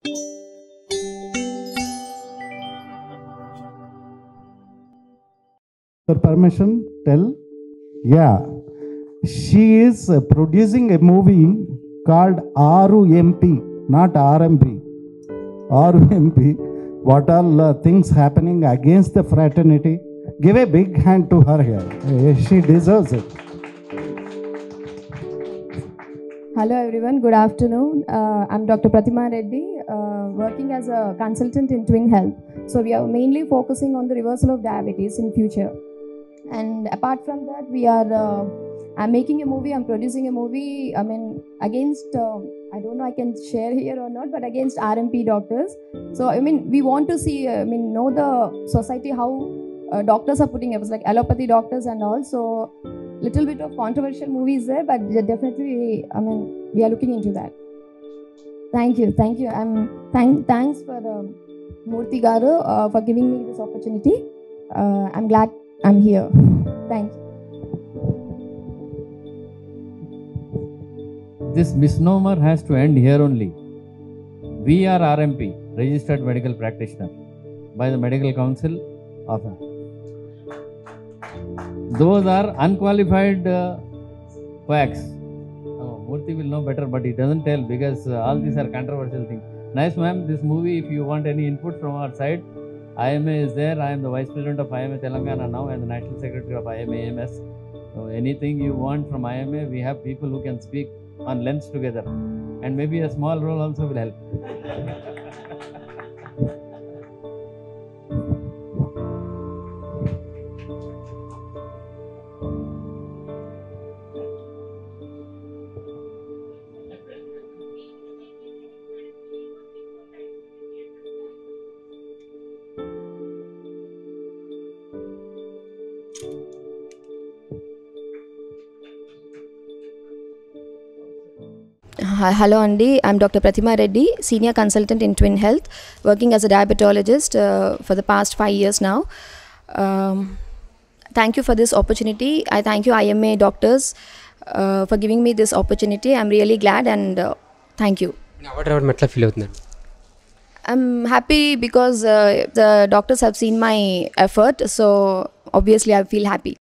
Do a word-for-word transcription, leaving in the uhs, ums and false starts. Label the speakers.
Speaker 1: Your permission, tell. Yeah, she is uh, producing a movie called R M P, not R M P. R M P. What all uh, things happening against the fraternity? Give a big hand to her here. Uh, She deserves it.
Speaker 2: Hello everyone, good afternoon. Uh, I'm Doctor Pratima Reddy, uh, working as a consultant in Twin Health. So we are mainly focusing on the reversal of diabetes in future. And apart from that, we are, uh, I'm making a movie, I'm producing a movie, I mean, against, uh, I don't know I can share here or not, but against R M P doctors. So, I mean, we want to see, I mean, know the society, how uh, doctors are putting efforts, like allopathy doctors and all. So, little bit of controversial movies there, but definitely, I mean, we are looking into that. Thank you, thank you. I'm thank, thanks for uh, Murthy Garu uh, for giving me this opportunity. Uh, I'm glad I'm here. Thank you.
Speaker 3: This misnomer has to end here only. We are R M P, Registered Medical Practitioner, by the Medical Council of. Those are unqualified uh, quacks. Oh, Murthy will know better, but he doesn't tell because uh, all these are controversial things. Nice, ma'am. This movie, if you want any input from our side, I M A is there. I am the Vice President of I M A Telangana now and the National Secretary of I M A A M S. So anything you want from I M A, we have people who can speak on lengths together. And maybe a small role also will help.
Speaker 4: Hi- Hello Andy, I'm Doctor Pratima Reddy, Senior Consultant in Twin Health, working as a diabetologist uh, for the past five years now. Um, thank you for this opportunity. I thank you I M A doctors uh, for giving me this opportunity. I'm really glad and uh, thank you.
Speaker 5: Award రావడం ఎట్లా feel అవుతుందండి?
Speaker 4: I'm happy because uh, the doctors have seen my effort, so obviously I feel happy.